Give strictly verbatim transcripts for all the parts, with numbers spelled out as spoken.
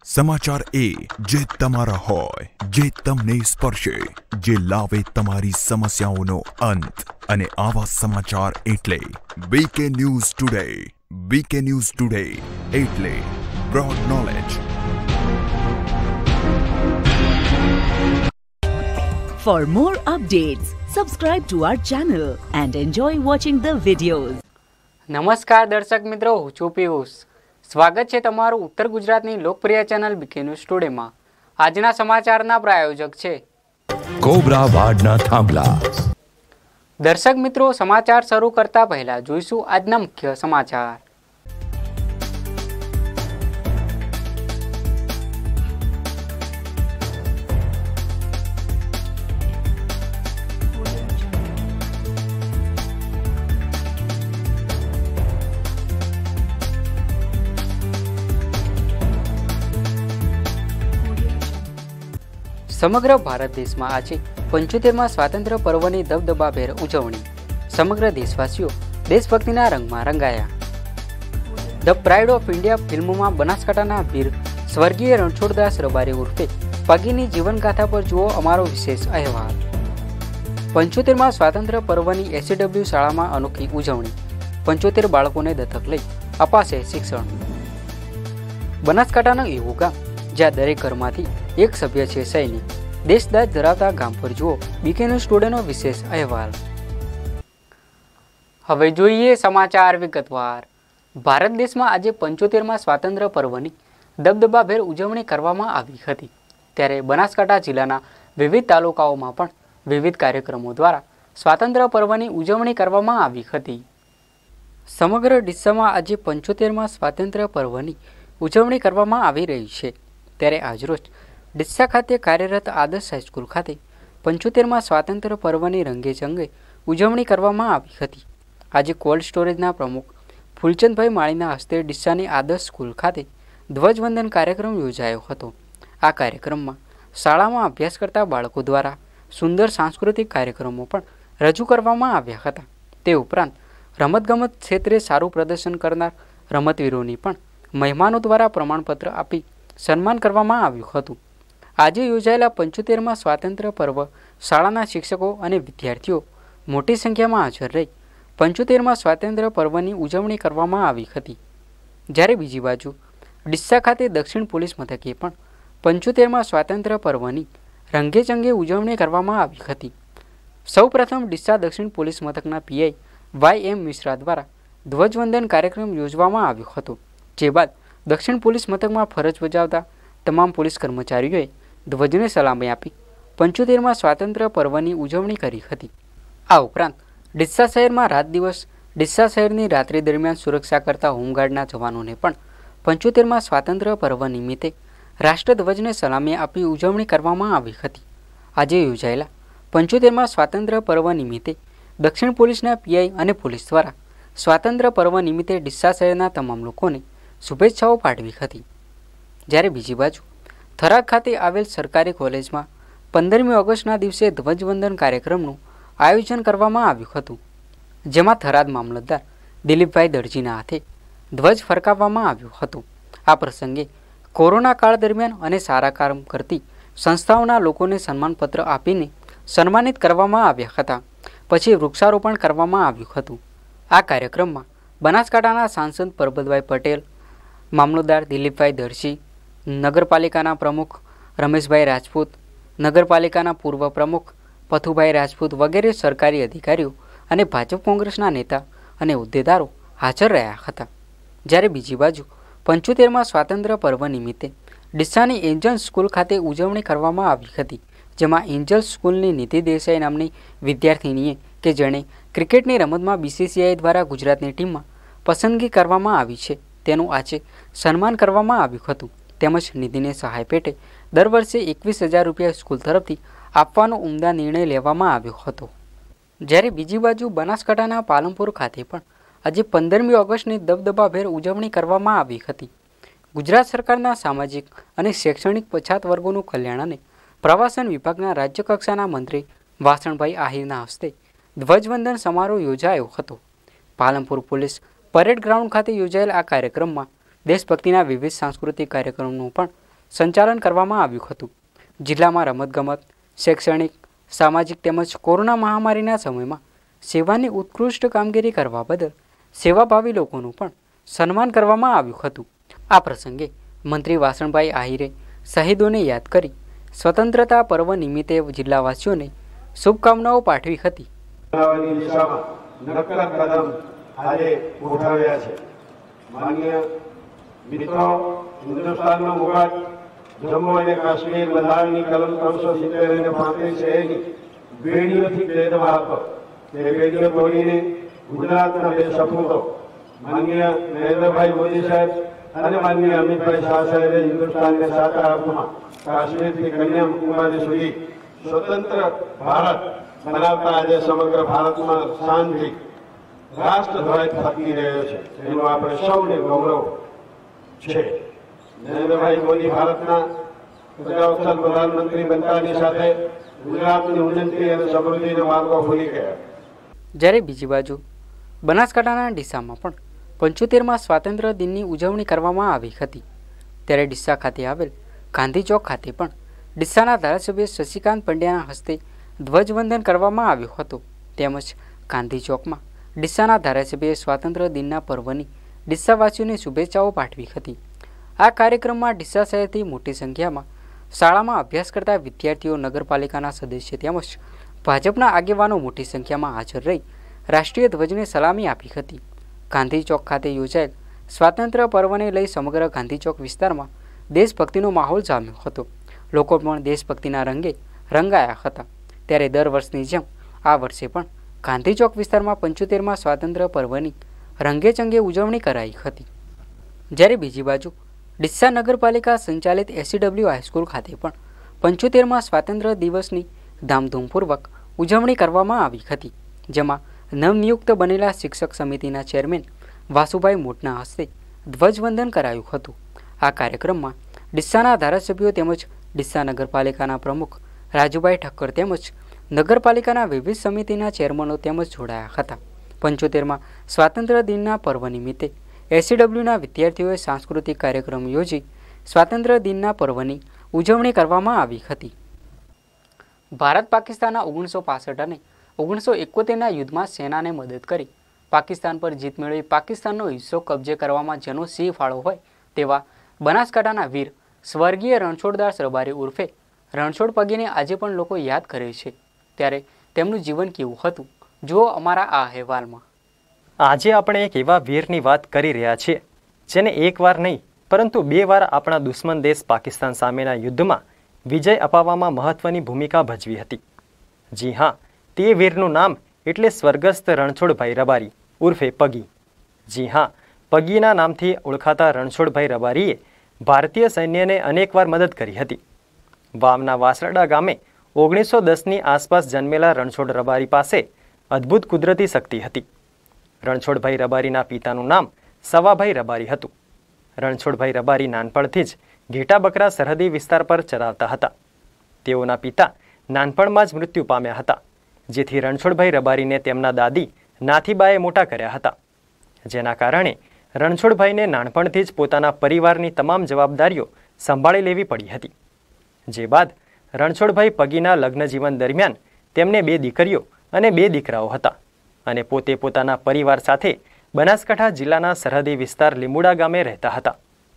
समाचार ए जे तमारा होय, जे तमने स्पर्शे, जे लावे तमारी समस्याओनो अंत અને આવા સમાચાર એટલે BK news today. BK news today એટલે broad knowledge. For more updates, subscribe to our channel and enjoy watching the videos. નમસ્કાર દર્શક મિત્રો, હું છું પિયુષ. સ્વાગત છે તમારું ઉત્તર ગુજરાતની લોકપ્રિય ચેનલ બીકે ન્યૂઝ ટુડેમાં. આજના સમાચારના પ્રાયોજક છે કોબરા વાડના થાંભલા. દર્શક મિત્રો, સમાચાર શરૂ કરતા પહેલા જોઈશું આજના મુખ્ય સમાચાર. સમગ્ર ભારત દેશમાં આજે પંચોતેરમાં સ્વાતંત્ર્ય પર્વની દબદબાભેર ઉજવણી. સમગ્ર દેશવાસીઓ દેશભક્તિના રંગમાં રંગાયા. ધ પ્રાઇડ ઓફ ઇન્ડિયા ફિલ્મમાં બનાસકાંઠાના વીર સ્વર્ગીય રણછોડદાસ રબારી ઉર્ફે પગીની જીવનગાથા પર જુઓ અમારો વિશેષ અહેવાલ. પંચોતેરમાં સ્વાતંત્ર્ય પર્વની એસસીડબલ્યુ શાળામાં અનોખી ઉજવણી. પંચોતેર બાળકોને દત્તક લઈ અપાશે શિક્ષણ. બનાસકાંઠાનું એવું ગામ જ્યાં દરેક ઘરમાંથી એક સભ્ય છે સૈનિક. દેશદાજ ધરાવતા ગામ પર જુઓ બીકે ન્યૂઝ ટુડેનો વિશેષ અહેવાલ. હવે જોઈએ સમાચાર વિગતવાર. ભારત દેશમાં આજે પંચોતેરમાં સ્વાતંત્ર્ય પર્વની દબદબાભેર ઉજવણી કરવામાં આવી હતી. ત્યારે બનાસકાંઠા જિલ્લાના વિવિધ તાલુકાઓમાં પણ વિવિધ કાર્યક્રમો દ્વારા સ્વાતંત્ર્ય પર્વની ઉજવણી કરવામાં આવી હતી. સમગ્ર ડીસામાં આજે પંચોતેરમાં સ્વાતંત્ર્ય પર્વની ઉજવણી કરવામાં આવી રહી છે. ત્યારે આજરોજ ડીસા ખાતે કાર્યરત આદર્શ હાઈસ્કૂલ ખાતે પંચોતેરમાં સ્વાતંત્ર્ય પર્વની રંગે ચંગે ઉજવણી કરવામાં આવી હતી. આજે કોલ્ડ સ્ટોરેજના પ્રમુખ ફૂલચંદભાઈ માળીના હસ્તે ડીસાની આદર્શ સ્કૂલ ખાતે ધ્વજવંદન કાર્યક્રમ યોજાયો હતો. આ કાર્યક્રમમાં શાળામાં અભ્યાસ કરતા બાળકો દ્વારા સુંદર સાંસ્કૃતિક કાર્યક્રમો પણ રજૂ કરવામાં આવ્યા હતા. તે ઉપરાંત રમતગમત ક્ષેત્રે સારું પ્રદર્શન કરનાર રમતવીરોની પણ મહેમાનો દ્વારા પ્રમાણપત્ર આપી સન્માન કરવામાં આવ્યું હતું. આજે યોજાયેલા પંચોતેરમાં સ્વાતંત્ર્ય પર્વ શાળાના શિક્ષકો અને વિદ્યાર્થીઓ મોટી સંખ્યામાં હાજર રહી પંચોતેરમાં સ્વાતંત્ર્ય પર્વની ઉજવણી કરવામાં આવી હતી. જ્યારે બીજી બાજુ ડીસા ખાતે દક્ષિણ પોલીસ મથકે પણ પંચોતેરમાં સ્વાતંત્ર્ય પર્વની રંગેચંગે ઉજવણી કરવામાં આવી હતી. સૌ પ્રથમ ડીસા દક્ષિણ પોલીસ મથકના પીઆઈ વાય એમ મિશ્રા દ્વારા ધ્વજવંદન કાર્યક્રમ યોજવામાં આવ્યો હતો. જે બાદ દક્ષિણ પોલીસ મથકમાં ફરજ બજાવતા તમામ પોલીસ કર્મચારીઓએ ધ્વજને સલામી આપી પંચોતેરમાં સ્વાતંત્ર્ય પર્વની ઉજવણી કરી હતી. આ ઉપરાંત ડીસા શહેરમાં રાત દિવસ ડીસા શહેરની રાત્રિ દરમિયાન સુરક્ષા કરતા હોમગાર્ડના જવાનોને પણ પંચોતેરમાં સ્વાતંત્ર્ય પર્વ નિમિત્તે રાષ્ટ્રધ્વજને સલામી આપી ઉજવણી કરવામાં આવી હતી. આજે યોજાયેલા પંચોતેરમાં સ્વાતંત્ર્ય પર્વ નિમિત્તે દક્ષિણ પોલીસના પીઆઈ અને પોલીસ દ્વારા સ્વાતંત્ર્ય પર્વ નિમિત્તે ડીસા શહેરના તમામ લોકોને શુભેચ્છાઓ પાઠવી હતી. જ્યારે બીજી બાજુ થરાદ ખાતે આવેલ સરકારી કોલેજમાં પંદરમી ઓગસ્ટના દિવસે ધ્વજવંદન કાર્યક્રમનું આયોજન કરવામાં આવ્યું હતું. જેમાં થરાદ મામલતદાર દિલીપભાઈ દરજીના હાથે ધ્વજ ફરકાવવામાં આવ્યો હતો. આ પ્રસંગે કોરોના કાળ દરમિયાન અને સારા કામ કરતી સંસ્થાઓના લોકોને સન્માનપત્ર આપીને સન્માનિત કરવામાં આવ્યા હતા. પછી વૃક્ષારોપણ કરવામાં આવ્યું હતું. આ કાર્યક્રમમાં બનાસકાંઠાના સાંસદ પરબતભાઈ પટેલ, મામલતદાર દિલીપભાઈ દરજી, નગરપાલિકાના પ્રમુખ રમેશભાઈ રાજપૂત, નગરપાલિકાના પૂર્વ પ્રમુખ પથુભાઈ રાજપૂત વગેરે સરકારી અધિકારીઓ અને ભાજપ કોંગ્રેસના નેતા અને હોદ્દેદારો હાજર રહ્યા હતા. જ્યારે બીજી બાજુ પંચોતેરમાં સ્વાતંત્ર્ય પર્વ નિમિત્તે ડીસાની એન્જલ સ્કૂલ ખાતે ઉજવણી કરવામાં આવી હતી. જેમાં એન્જલ સ્કૂલની નીતિ દેસાઈ નામની વિદ્યાર્થીનીએ કે જેણે ક્રિકેટની રમતમાં બીસીસીઆઈ દ્વારા ગુજરાતની ટીમમાં પસંદગી કરવામાં આવી છે તેનું આજે સન્માન કરવામાં આવ્યું હતું. તેમજ નિધિને સહાય પેટે દર વર્ષે એકવીસ હજાર રૂપિયા સ્કૂલ તરફથી આપવાનો ઉમદા નિર્ણય લેવામાં આવ્યો હતો. જ્યારે બીજી બાજુ બનાસકાંઠાના પાલનપુર ખાતે પણ આજે પંદરમી ઓગસ્ટની દબદબાભેર ઉજવણી કરવામાં આવી હતી. ગુજરાત સરકારના સામાજિક અને શૈક્ષણિક પછાત વર્ગોનું કલ્યાણ અને પ્રવાસન વિભાગના રાજ્યકક્ષાના મંત્રી વાસણભાઈ આહિરના હસ્તે ધ્વજવંદન સમારોહ યોજાયો હતો. પાલનપુર પોલીસ પરેડ ગ્રાઉન્ડ ખાતે યોજાયેલ આ કાર્યક્રમમાં દેશભક્તિના વિવિધ સાંસ્કૃતિક કાર્યક્રમોનું પણ સંચાલન કરવામાં આવ્યું હતું. જિલ્લામાં રમતગમત, શૈક્ષણિક, સામાજિક તેમજ કોરોના મહામારીના સમયમાં સેવાની ઉત્કૃષ્ટ કામગીરી કરવા બદલ સેવાભાવી લોકોનું પણ સન્માન કરવામાં આવ્યું હતું. આ પ્રસંગે મંત્રી વાસણભાઈ આહિરે શહીદોને યાદ કરી સ્વતંત્રતા પર્વ નિમિત્તે જિલ્લાવાસીઓને શુભકામનાઓ પાઠવી હતી. નક્કર કદમ આજે ઉઠાવ્યા છે. માન્ય મિત્રો, હિન્દુસ્તાનનો મુગટ જમ્મુ અને કાશ્મીર બંધારણની કલમ ત્રણસો સિત્તેર અને પાંત્રીસ એની બેડીઓથી પેદમાં હતો. તે બેડીઓ તોડીને ગુજરાતના બે સપૂતો માન્ય નરેન્દ્રભાઈ મોદી સાહેબ અને માન્ય અમિતભાઈ શાહ સાહેબે હિન્દુસ્તાનને સાચા અર્થમાં કાશ્મીરથી કન્યાકુમારી સુધી સ્વતંત્ર ભારત બનાવતા આજે સમગ્ર ભારતમાં શાંતિ રાષ્ટ્રધ્વજ ફરકી રહ્યો છે. એનું આપણે સૌને ગૌરવ છે. નરેન્દ્રભાઈ મોદી ભારતના પ્રજાવત્સલ પ્રધાનમંત્રી બનતાની સાથે ગુજરાતની ઉન્નતિ અને સમૃદ્ધિનો માર્ગો ખુલી ગયા. જ્યારે બીજી બાજુ બનાસકાંઠાના ડીસામાં પણ પંચોતેરમાં સ્વાતંત્ર્ય દિનની ઉજવણી કરવામાં આવી હતી. ત્યારે ડીસા ખાતે આવેલ ગાંધી ચોક ખાતે પણ ડીસાના ધારાસભ્ય શશિકાંત પંડ્યાના હસ્તે ધ્વજવંદન કરવામાં આવ્યું હતું. તેમજ ગાંધી ચોકમાં ડીસાના ધારાસભ્યએ સ્વાતંત્ર્ય દિનના પર્વની ડીસાવાસીઓને શુભેચ્છાઓ પાઠવી હતી. આ કાર્યક્રમમાં ડીસા શહેરથી મોટી સંખ્યામાં શાળામાં અભ્યાસ કરતા વિદ્યાર્થીઓ, નગરપાલિકાના સદસ્ય તેમજ ભાજપના આગેવાનો મોટી સંખ્યામાં હાજર રહી રાષ્ટ્રીય ધ્વજને સલામી આપી હતી. ગાંધી ચોક ખાતે યોજાયેલ સ્વાતંત્ર્ય પર્વને લઈ સમગ્ર ગાંધી ચોક વિસ્તારમાં દેશભક્તિનો માહોલ જામ્યો હતો. લોકો પણ દેશભક્તિના રંગે રંગાયા હતા. ત્યારે દર વર્ષની જેમ આ વર્ષે પણ ગાંધી ચોક વિસ્તારમાં પંચોતેરમાં સ્વાતંત્ર્ય પર્વની રંગેચંગે ઉજવણી કરાઈ હતી. જ્યારે બીજી બાજુ ડીસા નગરપાલિકા સંચાલિત એસસીડબલ્યુ હાઈસ્કૂલ ખાતે પણ પંચોતેરમાં સ્વાતંત્ર્ય દિવસની ધામધૂમપૂર્વક ઉજવણી કરવામાં આવી હતી. જેમાં નવનિયુક્ત બનેલા શિક્ષક સમિતિના ચેરમેન વાસુભાઈ મોટના હસ્તે ધ્વજવંદન કરાયું હતું. આ કાર્યક્રમમાં ડીસાના ધારાસભ્યો તેમજ ડીસા નગરપાલિકાના પ્રમુખ રાજુભાઈ ઠક્કર તેમજ નગરપાલિકાના વિવિધ સમિતિના ચેરમેનો તેમજ જોડાયા હતા. પંચોતેરમાં સ્વાતંત્ર્ય દિનના પર્વ નિમિત્તે એસસીડબલ્યુના વિદ્યાર્થીઓએ સાંસ્કૃતિક કાર્યક્રમ યોજી સ્વાતંત્ર્ય દિનના પર્વની ઉજવણી કરવામાં આવી હતી. ભારત પાકિસ્તાનના ઓગણીસો પાસઠ અને ઓગણીસો એકોતેરના યુદ્ધમાં સેનાને મદદ કરી પાકિસ્તાન પર જીત મેળવી પાકિસ્તાનનો હિસ્સો કબજે કરવામાં જેનો સિંહ ફાળો હોય તેવા બનાસકાંઠાના વીર સ્વર્ગીય રણછોડદાસ રબારી ઉર્ફે રણછોડ પગીને આજે પણ લોકો યાદ કરે છે. ત્યારે તેમનું જીવન કેવું હતું જુઓ અમારા આ અહેવાલમાં. આજે આપણે એક એવા વીરની વાત કરી રહ્યા છીએ જેને એક વાર નહીં પરંતુ બે વાર આપણા દુશ્મન દેશ પાકિસ્તાન સામેના યુદ્ધમાં વિજય અપાવવામાં મહત્વની ભૂમિકા ભજવી હતી. જી હા, તે વીરનું નામ એટલે સ્વર્ગસ્થ રણછોડભાઈ રબારી ઉર્ફે પગી. જી હા, પગીના નામથી ઓળખાતા રણછોડભાઈ રબારીએ ભારતીય સૈન્યને અનેકવાર મદદ કરી હતી. વાવના વાસરડા ગામે ઓગણીસો દસની આસપાસ જન્મેલા રણછોડ રબારી પાસે અદ્ભુત કુદરતી શક્તિ હતી. રણછોડભાઈ રબારીના પિતાનું નામ સવાભાઈ રબારી હતું. રણછોડભાઈ રબારી નાનપણથી જ ઘેટા બકરા સરહદી વિસ્તાર પર ચરાવતા હતા. તેઓના પિતા નાનપણમાં જ મૃત્યુ પામ્યા હતા, જેથી રણછોડભાઈ રબારીને તેમના દાદી નાથીબાએ મોટા કર્યા હતા. જેના કારણે રણછોડભાઈને નાનપણથી જ પોતાના પરિવારની તમામ જવાબદારીઓ સંભાળી લેવી પડી હતી. જે બાદ રણછોડભાઈ પગીના લગ્ન જીવન દરમિયાન તેમને બે દીકરીઓ અને બે દીકરાઓ હતા અને પોતે પોતાના પરિવાર સાથે બનાસકાંઠા જિલ્લાના સરહદી વિસ્તાર લીંબુડા ગામે રહેતા હતા.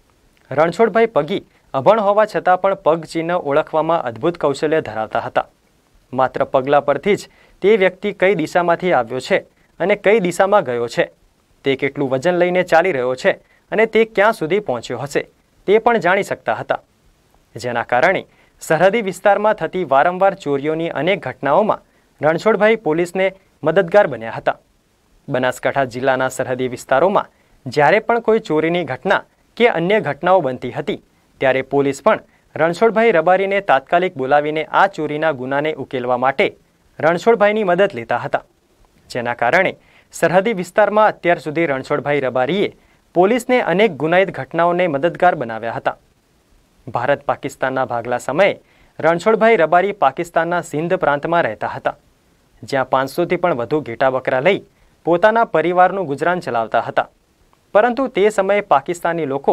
રણછોડભાઈ પગી અભણ હોવા છતાં પણ પગ ચિહ્ન ઓળખવામાં અદ્ભુત કૌશલ્ય ધરાવતા હતા. માત્ર પગલા પરથી જ તે વ્યક્તિ કઈ દિશામાંથી આવ્યો છે અને કઈ દિશામાં ગયો છે, તે કેટલું વજન લઈને ચાલી રહ્યો છે અને તે ક્યાં સુધી પહોંચ્યો હશે તે પણ જાણી શકતા હતા. જેના કારણે સરહદી વિસ્તારમાં થતી વારંવાર ચોરીઓની અનેક ઘટનાઓમાં રણછોડભાઈ પોલીસને મદદગાર બન્યા હતા. બનાસકાંઠા જિલ્લાના સરહદી વિસ્તારોમાં જ્યારે પણ કોઈ ચોરીની ઘટના કે અન્ય ઘટનાઓ બનતી હતી ત્યારે પોલીસ પણ રણછોડભાઈ રબારીને તાત્કાલિક બોલાવીને આ ચોરીના ગુનાને ઉકેલવા માટે રણછોડભાઈની મદદ લેતા હતા. જેના કારણે સરહદી વિસ્તારમાં અત્યાર સુધી રણછોડભાઈ રબારીએ પોલીસને અનેક ગુનાહિત ઘટનાઓને મદદગાર બનાવ્યા હતા. ભારત પાકિસ્તાનના ભાગલા સમયે રણછોડભાઈ રબારી પાકિસ્તાનના સિંધ પ્રાંતમાં રહેતા હતા, જ્યાં પાંચસોથી પણ વધુ ઘેટા બકરા લઈ પોતાના પરિવારનું ગુજરાન ચલાવતા હતા. પરંતુ તે સમયે પાકિસ્તાની લોકો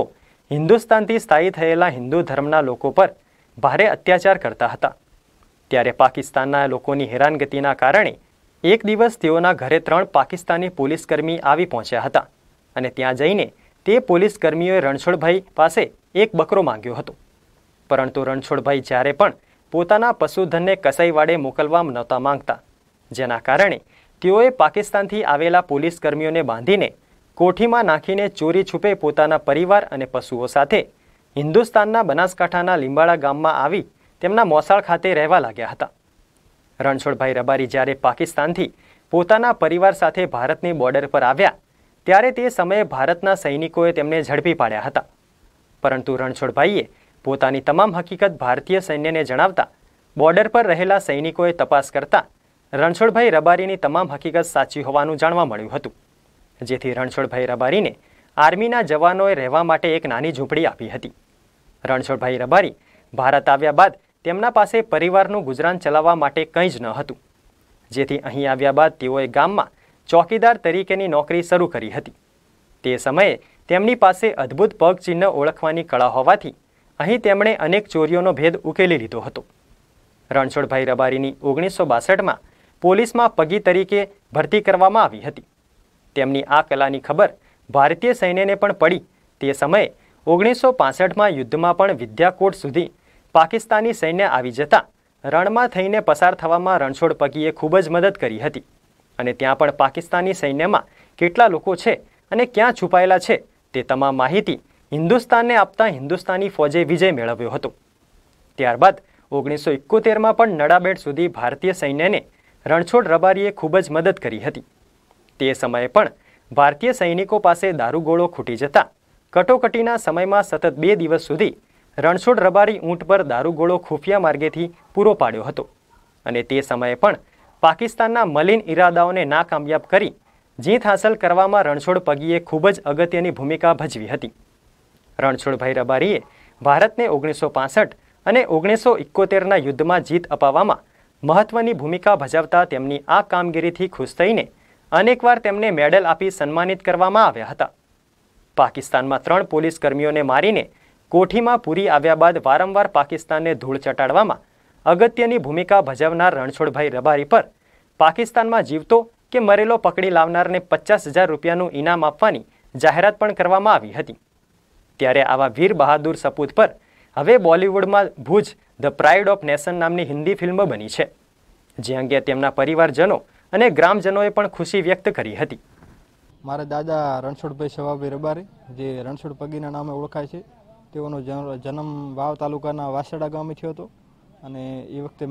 હિન્દુસ્તાનથી સ્થાયી થયેલા હિન્દુ ધર્મના લોકો પર ભારે અત્યાચાર કરતા હતા. ત્યારે પાકિસ્તાનના લોકોની હેરાનગતિના કારણે એક દિવસ તેઓના ઘરે ત્રણ પાકિસ્તાની પોલીસકર્મી આવી પહોંચ્યા હતા અને ત્યાં જઈને તે પોલીસકર્મીઓએ રણછોડભાઈ પાસે એક બકરો માંગ્યો હતો. પરંતુ રણછોડભાઈ જ્યારે પણ પોતાના પશુધનને કસાઈવાડે મોકલવા નહોતા માંગતા, જેના કારણે તેઓએ પાકિસ્તાનથી આવેલા પોલીસકર્મીઓને બાંધીને કોઠીમાં નાખીને ચોરી છુપે પોતાના પરિવાર અને પશુઓ સાથે હિન્દુસ્તાનના બનાસકાંઠાના લીંબાળા ગામમાં આવી તેમના મોસાળ ખાતે રહેવા લાગ્યા હતા. રણછોડભાઈ રબારી જ્યારે પાકિસ્તાનથી પોતાના પરિવાર સાથે ભારતની બોર્ડર પર આવ્યા ત્યારે તે સમયે ભારતના સૈનિકોએ તેમને ઝડપી પાડ્યા હતા. પરંતુ રણછોડભાઈએ પોતાની તમામ હકીકત ભારતીય સૈન્યને જણાવતા બોર્ડર પર રહેલા સૈનિકોએ તપાસ કરતા રણછોડભાઈ રબારીની તમામ હકીકત સાચી હોવાનું જાણવા મળ્યું હતું. જેથી રણછોડભાઈ રબારીને આર્મીના જવાનોએ રહેવા માટે એક નાની ઝૂંપડી આપી હતી. રણછોડભાઈ રબારી ભારત આવ્યા બાદ તેમના પાસે પરિવારનું ગુજરાન ચલાવવા માટે કંઈ જ ન હતું. જેથી અહીં આવ્યા બાદ તેઓએ ગામમાં ચોકીદાર તરીકેની નોકરી શરૂ કરી હતી. તે સમયે તેમની પાસે અદ્ભુત પગચિહ્ન ઓળખવાની કળા હોવાથી અહીં તેમણે અનેક ચોરીઓનો ભેદ ઉકેલી લીધો હતો. રણછોડભાઈ રબારીની ઓગણીસો બાસઠમાં પોલીસમાં પગી તરીકે ભરતી કરવામાં આવી હતી. તેમની આ કલાની ખબર ભારતીય સૈન્યને પણ પડી તે સમયે ઓગણીસો પાસઠમાં યુદ્ધમાં પણ વિદ્યાકોટ સુધી પાકિસ્તાની સૈન્ય આવી જતા રણમાં થઈને પસાર થવામાં રણછોડ પગીએ ખૂબ જ મદદ કરી હતી અને ત્યાં પણ પાકિસ્તાની સૈન્યમાં કેટલા લોકો છે અને ક્યાં છુપાયેલા છે તે તમામ માહિતી હિન્દુસ્તાનને આપતા હિન્દુસ્તાની ફોજે વિજય મેળવ્યો હતો. ત્યારબાદ ઓગણીસો એકોતેરમાં પણ નડાબેટ સુધી ભારતીય સૈન્યને રણછોડ રબારીએ ખૂબ જ મદદ કરી હતી. તે સમયે પણ ભારતીય સૈનિકો પાસે દારૂગોળો ખૂટી જતા કટોકટીના સમયમાં સતત બે દિવસ સુધી રણછોડ રબારી ઊંટ પર દારૂગોળો ખુફિયા માર્ગેથી પૂરો પાડ્યો હતો અને તે સમયે પણ પાકિસ્તાનના મલિન ઇરાદાઓને નાકામયાબ કરી જીત હાંસલ કરવામાં રણછોડ પગીએ ખૂબ જ અગત્યની ભૂમિકા ભજવી હતી. રણછોડભાઈ રબારીએ ભારતને ઓગણીસો પાસઠ અને ઓગણીસો એકોતેરના યુદ્ધમાં જીત અપાવવામાં મહત્વની ભૂમિકા ભજવતા તેમની આ કામગીરીથી ખુશ થઈને અનેકવાર તેમને મેડલ આપી સન્માનિત કરવામાં આવ્યા હતા. પાકિસ્તાનમાં ત્રણ પોલીસ કર્મીઓને મારીને કોઠીમાં પૂરી આવ્યા બાદ વારંવાર પાકિસ્તાનને ધૂળ ચટાડવામાં અગત્યની ભૂમિકા ભજવનાર રણછોડભાઈ રબારી પર પાકિસ્તાનમાં જીવતો કે મરેલો પકડી લાવનારને પચાસ હજાર રૂપિયાનું ઇનામ આપવાની જાહેરાત પણ કરવામાં આવી હતી. ત્યારે આવા વીર બહાદુર સપૂત પર હવે બોલિવૂડમાં Bhuj the pride of nation નામની હિન્દી ફિલ્મ બની છે, જે અંગે તેમના પરિવારજનો અને ગ્રામજનોએ પણ ખુશી વ્યક્ત કરી હતી. મારા દાદા રણછોડભાઈ સવાભાઈ રબારી, જે રણછોડ પગીના નામે ઓળખાય છે, તેઓનો જન્મ વાવ તાલુકાના વાસડા ગામે થયો હતો અને એ વખતે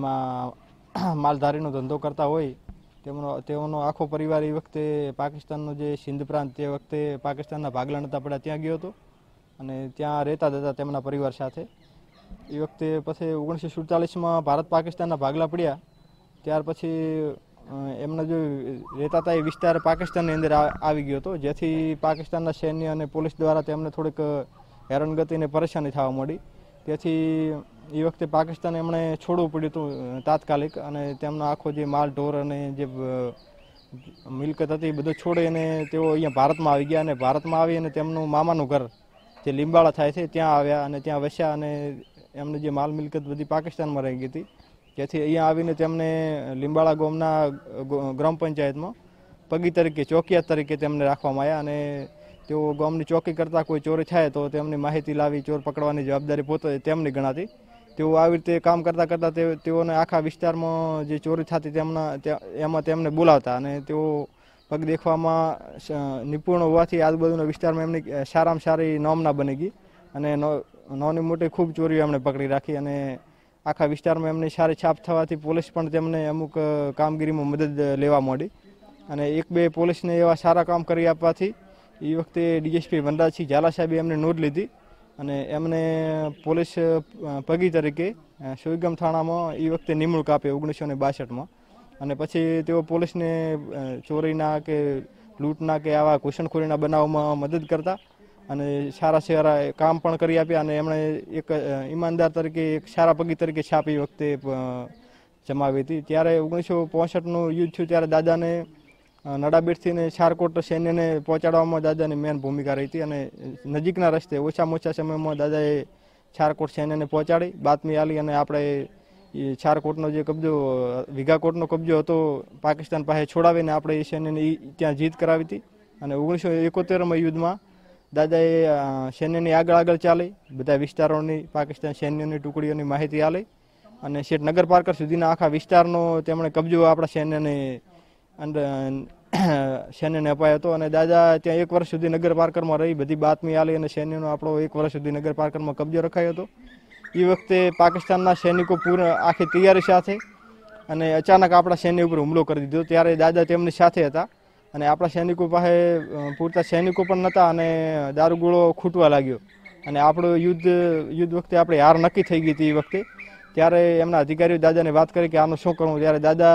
માલધારીનો ધંધો કરતા હોય તેમનો તેઓનો આખો પરિવાર એ વખતે પાકિસ્તાનનો જે સિંધ પ્રાંત તે વખતે પાકિસ્તાનના ભાગલા નતા પડ્યા ત્યાં ગયો હતો અને ત્યાં રહેતા હતા તેમના પરિવાર સાથે. એ વખતે પછી ઓગણીસો સુડતાલીસમાં ભારત પાકિસ્તાનના ભાગલા પડ્યા ત્યાર પછી એમના જો રહેતા હતા એ વિસ્તાર પાકિસ્તાનની અંદર આવી ગયો હતો, જેથી પાકિસ્તાનના સૈન્ય અને પોલીસ દ્વારા તેમને થોડીક હેરાનગતિ અને પરેશાની થવા મળી. તેથી એ વખતે પાકિસ્તાન એમણે છોડવું પડ્યું હતું તાત્કાલિક અને તેમનો આખો જે માલ ઢોર અને જે મિલકત હતી એ બધું છોડી અને તેઓ અહીંયા ભારતમાં આવી ગયા અને ભારતમાં આવી અને તેમનું મામાનું ઘર જે લીંબાળા થાય છે ત્યાં આવ્યા અને ત્યાં વસ્યા અને એમને જે માલ મિલકત બધી પાકિસ્તાનમાં રહી ગઈ હતી. જેથી અહીંયા આવીને તેમને લીંબાળા ગામના ગ્રામ પંચાયતમાં પગી તરીકે ચોકીયાત તરીકે તેમને રાખવામાં આવ્યા અને તેઓ ગામની ચોકી કરતાં કોઈ ચોરી થાય તો તેમની માહિતી લાવી ચોર પકડવાની જવાબદારી પોતે તેમની ગણાતી. તેઓ આવી રીતે કામ કરતાં કરતાં તે તેઓને આખા વિસ્તારમાં જે ચોરી થતી તેમના એમાં તેમને બોલાવતા અને તેઓ પગ દેખવામાં નિપુણ હોવાથી આજુબાજુના વિસ્તારમાં એમની સારામાં સારી નોમના બની ગઈ અને નાની મોટી ખૂબ ચોરીઓ એમણે પકડી રાખી અને આખા વિસ્તારમાં એમની સારી છાપ થવાથી પોલીસ પણ તેમને અમુક કામગીરીમાં મદદ લેવા માંડી અને એક બે પોલીસને એવા સારા કામ કરી આપવાથી એ વખતે ડીએસપી વનરાજસિંહ ઝાલા સાહેબે એમને નોંધ લીધી અને એમને પોલીસ પગી તરીકે સુઈગામ થાણામાં એ વખતે નિમણૂક આપી ઓગણીસો ને બાસઠમાં અને પછી તેઓ પોલીસને ચોરીના કે લૂંટના કે આવા ઘૂસણખોરીના બનાવમાં મદદ કરતા અને સારા સારા કામ પણ કરી આપ્યા અને એમણે એક ઈમાનદાર તરીકે એક સારા પગી તરીકે છાપ એ વખતે જમાવી હતી. ત્યારે ઓગણીસો પોસઠનું યુદ્ધ થયું ત્યારે દાદાને નડાબેટથી ને છારકોટ સૈન્યને પહોંચાડવામાં દાદાની મેન ભૂમિકા રહી હતી અને નજીકના રસ્તે ઓછામાં ઓછા સમયમાં દાદાએ છારકોટ સૈન્યને પહોંચાડી, બાતમી આલી અને આપણે એ છારકોટનો જે કબજો વિઘાકોટનો કબજો હતો પાકિસ્તાન પાસે છોડાવીને આપણે એ સૈન્યને ત્યાં જીત કરાવી હતી. અને ઓગણીસો એકોતેરમાં યુદ્ધમાં દાદાએ સૈન્યની આગળ આગળ ચાલી, બધા વિસ્તારોની પાકિસ્તાન સૈન્યની ટુકડીઓની માહિતી આલી અને શેઠ નગર પાર્કર સુધીના આખા વિસ્તારનો તેમણે કબજો આપણા સૈન્યને અંદર સૈન્યને અપાયો હતો. અને દાદા ત્યાં એક વર્ષ સુધી નગર પાર્કરમાં રહી, બધી બાતમી આલી અને સૈન્યનો આપણો એક વર્ષ સુધી નગર પાર્કરમાં કબજો રખાયો હતો. એ વખતે પાકિસ્તાનના સૈનિકો પૂર્ણ આખી તૈયારી સાથે અને અચાનક આપણા સૈન્ય ઉપર હુમલો કરી દીધો. ત્યારે દાદા તેમની સાથે હતા અને આપણા સૈનિકો પાસે પૂરતા સૈનિકો પણ નહોતા અને દારૂગોળો ખૂટવા લાગ્યો અને આપણું યુદ્ધ યુદ્ધ વખતે આપણે હાર નક્કી થઈ ગઈ હતી. એ વખતે ત્યારે એમના અધિકારીઓ દાદાને વાત કરી કે આનું શું કરવું. ત્યારે દાદા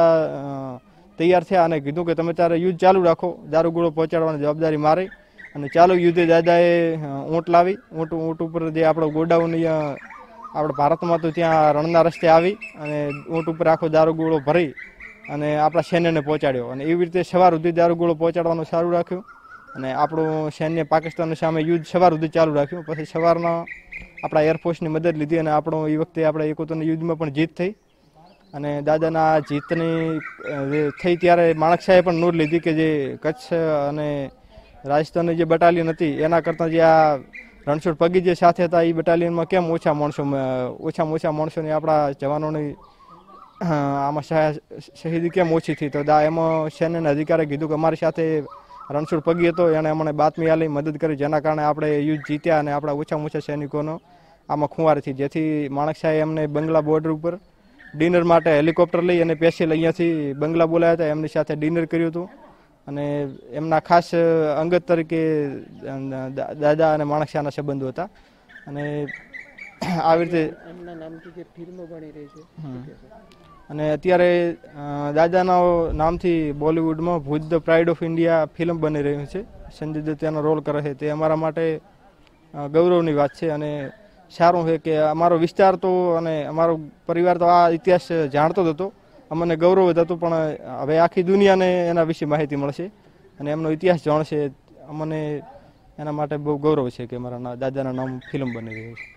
તૈયાર થયા અને કીધું કે તમે ત્યારે યુદ્ધ ચાલુ રાખો, દારૂગોળો પહોંચાડવાની જવાબદારી મારે. અને ચાલુ યુદ્ધે દાદાએ ઊંટ લાવી, ઊંટ ઊંટ ઉપર જે આપણો ગોડાઉન આપણે ભારતમાં તો ત્યાં રણના રસ્તે આવી અને ઊંટ ઉપર આખો દારૂગોળો ભરી અને આપણા સૈન્યને પહોંચાડ્યો. અને એવી રીતે સવાર સુધી દારૂગોળો પહોંચાડવાનું સારું રાખ્યું અને આપણું સૈન્ય પાકિસ્તાન સામે યુદ્ધ સવાર સુધી ચાલુ રાખ્યું. પછી સવારના આપણા એરફોર્સની મદદ લીધી અને આપણો એ વખતે આપણે એકોતેરના યુદ્ધમાં પણ જીત થઈ. અને દાદાના જીતની થઈ ત્યારે માણકશાહે પણ નોંધ લીધી કે જે કચ્છ અને રાજસ્થાનની જે બટાલિયન હતી એના કરતાં જે આ રણછોડ પગી જે સાથે હતા એ બટાલિયનમાં કેમ ઓછા માણસો ઓછામાં ઓછા માણસોની આપણા જવાનોની આમાં શહીદી કેમ ઓછી થઈ. તો દા એમાં સૈન્યના અધિકારીએ કીધું કે અમારી સાથે રણછોડ પગી હતો, એણે અમને બાતમી આલી, મદદ કરી, જેના કારણે આપણે યુદ્ધ જીત્યા અને આપણા ઓછામાં ઓછા સૈનિકોનો આમાં ખુંવાર થઈ. જેથી માણકશાહે એમને બંગલા બોર્ડર ઉપર ડિનર માટે હેલિકોપ્ટર લઈ અને સ્પેશિયલ અહીંયાથી બંગલા બોલાયા હતા, એમની સાથે ડિનર કર્યું હતું. અને એમના ખાસ અંગત તરીકે દાદા અને માણકશાહના સંબંધો હતા. અને આવી રીતે એમના નામથી જે ફિલ્મો બની રહી છે અને અત્યારે દાદાના નામથી બોલિવૂડમાં ભૂત the pride of India film બની રહ્યું છે. સંજય દત્ત તેનો રોલ કરે છે. તે અમારા માટે ગૌરવની વાત છે અને સારું છે કે અમારો વિસ્તાર તો અને અમારો પરિવાર તો આ ઇતિહાસ જાણતો જ હતો, અમને ગૌરવ જ હતું, પણ હવે આખી દુનિયાને એના વિશે માહિતી મળશે અને એમનો ઇતિહાસ જાણશે. અમને એના માટે બહુ ગૌરવ છે કે મારા દાદાના નામ ફિલ્મ બની રહ્યું છે.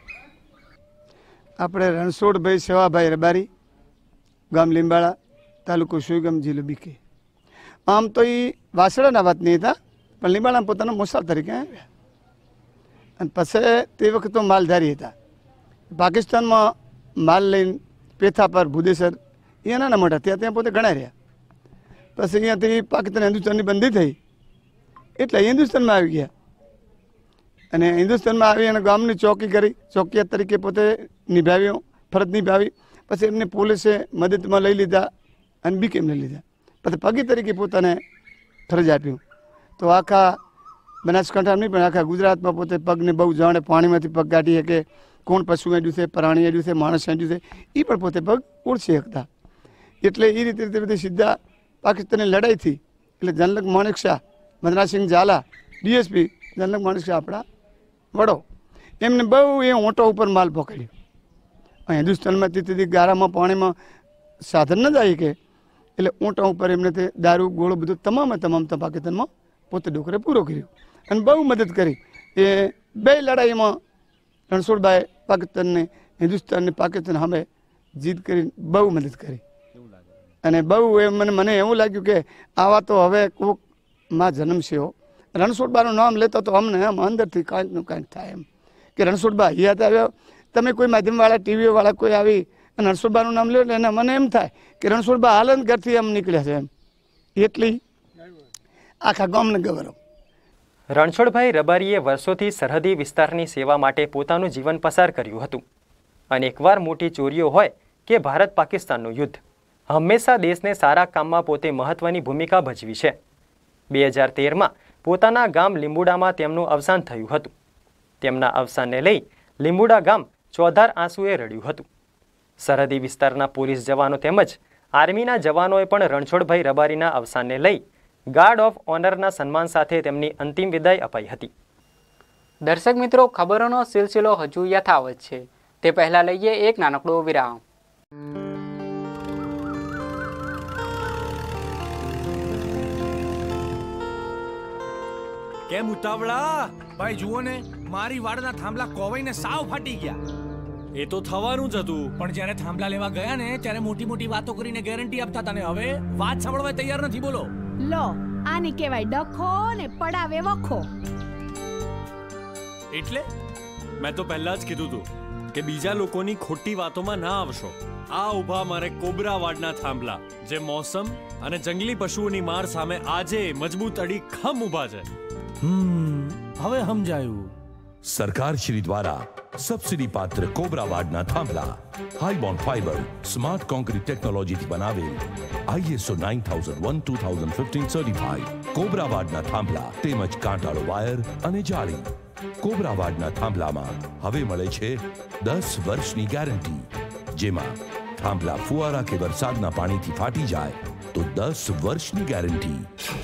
આપણે રણછોડભાઈ સેવાભાઈ રબારી, ગામ લીંબાળા, તાલુકો સુઈગામ, જિલ્લો બીકે. આમ તો એ વાસણાના વાત નહીં હતા, પણ લીંબાળા પોતાના મોસાળ તરીકે આવ્યા અને પછી તે વખત તો માલધારી હતા. પાકિસ્તાનમાં માલ લઈને પેથા પર ભુદેસર એ નાના મોટા ત્યાં ત્યાં પોતે ગણાય રહ્યા. પછી અહીંયાથી પાકિસ્તાન હિન્દુસ્તાનની બંધી થઈ એટલે હિન્દુસ્તાનમાં આવી ગયા અને હિન્દુસ્તાનમાં આવી અને ગામની ચોકી કરી, ચોકીયાત તરીકે પોતે નિભાવ્યો, ફરજ નિભાવી. પછી એમને પોલીસે મદદમાં લઈ લીધા અને બીકેમ લઈ લીધા. પછી પગી તરીકે પોતાને ફરજ આપ્યું. તો આખા બનાસકાંઠા નહીં પણ આખા ગુજરાતમાં પોતે પગને બહુ જાણે, પાણીમાંથી પગ કાઢી શકે, કોણ પશુ હેડ્યું છે, પ્રાણી હેડ્યું છે, માણસ હેડ્યું છે, એ પણ પોતે પગ ઓળખી શકતા. એટલે એ રીતે રીતે બધી સીધા પાકિસ્તાનની લડાઈ થઈ એટલે general Manekshaw, Madansinh Jhala, DSP general Manekshaw આપણા વડો, એમને બહુ એ ઓટો ઉપર માલ પકડ્યો. હિન્દુસ્તાનમાં તેથી ગારામાં પાણીમાં સાધન ન જાય કે એટલે ઊંટા ઉપર એમને તે દારૂ ગોળો બધું તમામે તમામ પાકિસ્તાનમાં પોતે ડોકરે પૂરો કર્યો અને બહુ મદદ કરી. એ બે લડાઈમાં રણછોડભાઈ પાકિસ્તાનને હિન્દુસ્તાનને પાકિસ્તાન સામે જીત કરી બહુ મદદ કરી અને બહુ એ મને મને એવું લાગ્યું કે આવા તો હવે કોઈક માં જન્મ છે. રણછોડબાનું નામ લેતો તો અમને આમ અંદરથી કાંઈકનું કાંઈક થાય એમ કે રણછોડબા યાદ આવ્યો. તમે કોઈ માધ્યમવાળા ટીવીવાળા કોઈ આવી અને રણછોડબાનું નામ લે એટલે મને એમ થાય કે રણછોડબા હાલન ઘરથી આમ નીકળ્યા છે એમ, એટલી આખા ગામને ગૌરવ. રણછોડભાઈ રબારીએ વર્ષોથી સરહદી વિસ્તારની સેવા માટે પોતાનું જીવન પસાર કર્યું હતું. અનેકવાર મોટી ચોરીઓ હોય કે ભારત પાકિસ્તાનનું યુદ્ધ, હંમેશા દેશને સારા કામમાં પોતે મહત્વની ભૂમિકા ભજવી છે. બે હજાર તેરમાં પોતાના ગામ લીંબુડામાં તેમનું અવસાન થયું હતું. તેમના અવસાનને લઈ લીંબુડા ગામ ચોધાર આંસુએ રડ્યું હતું. સરહદી વિસ્તારના પોલીસ જવાનો તેમજ આર્મીના જવાનોએ પણ રણછોડભાઈ રબારીના અવસાનને લઈ ગાર્ડ ઓફ ઓનરના સન્માન સાથે તેમની અંતિમ વિદાય અપાઈ હતી. દર્શક મિત્રો, ખબરોનો સિલસિલો હજુ યથાવત છે. તે પહેલા લઈએ એક નાનકડો વિરામ. કેમ ઉતાવળા? ભાઈ જુઓ ને, મારી વાડના થાંભલા કોવાઈને સાવ ફાટી ગયા. એ તો થવાનું જ હતું, પણ જ્યારે થાંભલા લેવા ગયા ને ત્યારે મોટી મોટી વાતો કરીને ગેરંટી આપતા હતા ને હવે વાત સાંભળવા તૈયાર નથી. બોલો. લો, આને કહેવાય ડખો ને પડાવે વખો. એટલે મેં તો પહેલા જ કીધું હતું કે બીજા લોકોની ખોટી વાતોમાં ના આવશો. આ ઉભા મારે કોબરા વાડના થાંભલા, જે મોસમ અને જંગલી પશુઓની માર સામે આજે મજબૂત અડી ખમ ઉભા છે. હમ હવે સમજાયું. સરકાર શ્રી દ્વારા સબસિડી પાત્ર કોબરા વાડના થાંભલા high bond fiber smart concrete ટેકનોલોજીથી બનાવેલ ISO nine thousand one two thousand fifteen certified Cobra વાડના થાંભલા તેમજ કાંટાળો વાયર અને જાળી. કોબરા વાડના થાંભલામાં હવે મળે છે દસ વર્ષની ગેરંટી, જેમાં થાંભલા ફુવારા કે વરસાદના પાણીથી ફાટી જાય તો દસ વર્ષની ગેરંટી.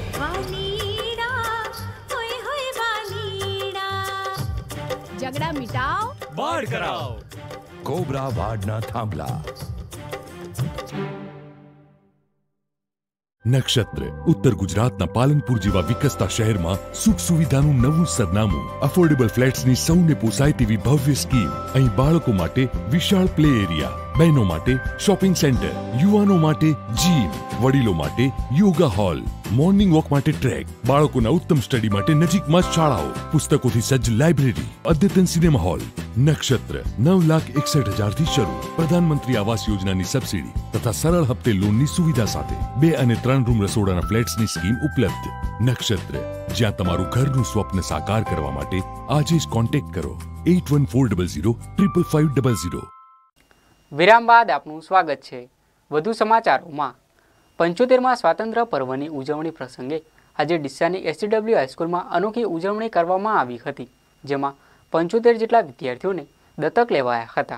ઝઘડા મિટાવ, બાળ કરાવ. કોબરા વાડના થાંભલા. નક્ષત્ર ઉત્તર ગુજરાતના પાલનપુર જેવા વિકસતા શહેરમાં સુખ સુવિધાનું નવું સરનામું. અફોર્ડેબલ ફ્લેટ્સની સૌને પોસાય તેવી ભવ્ય સ્કીમ. અહીં બાળકો માટે વિશાળ પ્લે એરિયા, બહેનો માટે શોપિંગ સેન્ટર, યુવાનો માટે જીમ, વડીલો માટે યોગા હોલ, મોર્નિંગ વોક માટે ટ્રેક, બાળકોના ઉત્તમ સ્ટડી માટે નજીકમાં શાળાઓ, પુસ્તકોથી સજ્જ લાઇબ્રેરી, અદ્યતન સિનેમા હોલ. નક્ષત્ર નવ લાખ એકસઠ હજારથી શરૂ. પ્રધાનમંત્રી આવાસ યોજનાની સબસિડી તથા સરળ હપ્તે લોનની સુવિધા સાથે બે અને ત્રણ રૂમ રસોડાના ફ્લેટ્સની સ્કીમ ઉપલબ્ધ. નક્ષત્ર, જ્યાં તમારું ઘરનું સ્વપ્ન સાકાર કરવા માટે આજે જ કોન્ટેક્ટ કરો at one four double zero triple five double zero. વિરામ બાદ આપનું સ્વાગત છે. વધુ સમાચારોમાં પંચોતેરમાં સ્વાતંત્ર્ય પર્વની ઉજવણી પ્રસંગે આજે ડીસાની એસસીડબલ્યુ હાઈસ્કૂલમાં અનોખી ઉજવણી કરવામાં આવી હતી, જેમાં પંચોતેર જેટલા વિદ્યાર્થીઓને દત્તક લેવાયા હતા.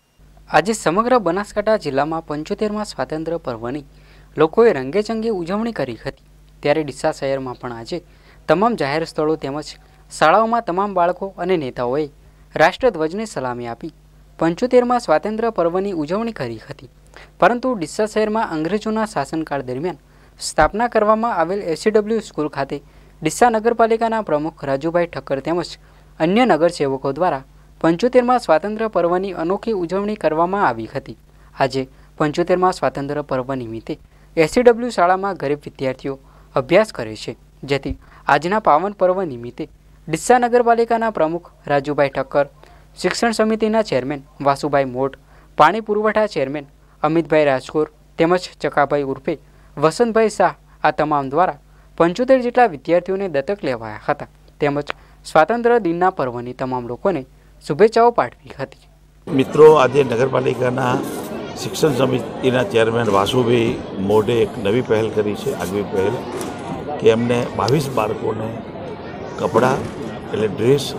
આજે સમગ્ર બનાસકાંઠા જિલ્લામાં પંચોતેરમાં સ્વાતંત્ર્ય પર્વની લોકોએ રંગેચંગે ઉજવણી કરી હતી. ત્યારે ડીસા શહેરમાં પણ આજે તમામ જાહેર સ્થળો તેમજ શાળાઓમાં તમામ બાળકો અને નેતાઓએ રાષ્ટ્રધ્વજને સલામી આપી પંચોતેરમાં સ્વાતંત્ર્ય પર્વની ઉજવણી કરી હતી. પરંતુ ડીસા શહેરમાં અંગ્રેજોના શાસનકાળ દરમિયાન સ્થાપના કરવામાં આવેલ એસસીડબલ્યુ સ્કૂલ ખાતે ડીસા નગરપાલિકાના પ્રમુખ રાજુભાઈ ઠક્કર તેમજ અન્ય નગરસેવકો દ્વારા પંચોતેરમાં સ્વાતંત્ર્ય પર્વની અનોખી ઉજવણી કરવામાં આવી હતી. આજે પંચોતેરમાં સ્વાતંત્ર્ય પર્વ નિમિત્તે એસસીડબલ્યુ શાળામાં ગરીબ વિદ્યાર્થીઓ અભ્યાસ કરે છે, જેથી આજના પાવન પર્વ નિમિત્તે ડીસા નગરપાલિકાના પ્રમુખ રાજુભાઈ ઠક્કર, શિક્ષણ સમિતિના ચેરમેન વાસુભાઈ મોટ, પાણી પુરવઠા ચેરમેન અમિતભાઈ રાજકોર તેમજ ચકાભાઈ ઉર્ફે વસંતભાઈ શાહ આ તમામ દ્વારા પંચોતેર જેટલા વિદ્યાર્થીઓને દત્તક લેવાયા હતા તેમજ સ્વાતંત્ર્ય દિનના પર્વની તમામ લોકોને શુભેચ્છાઓ પાઠવી હતી. મિત્રો, આજે નગરપાલિકાના શિક્ષણ સમિતિના ચેરમેન વાસુભાઈ મોઢે એક નવી પહેલ કરી છે, આગવી પહેલ કે એમને બાવીસ બાળકોને કપડાં એટલે ડ્રેસ,